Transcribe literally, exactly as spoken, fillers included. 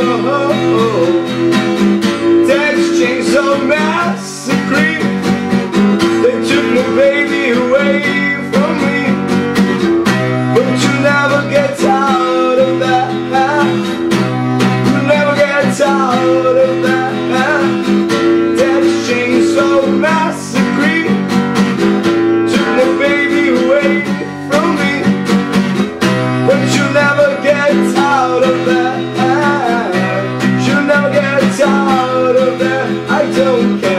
Texas Chainsaw Massacre. They took my baby away from me, but you never get tired of that. You never get tired of that. Texas Chainsaw Massacre took my baby away from me, but you never get tired of that. You never get tired of that. I don't care.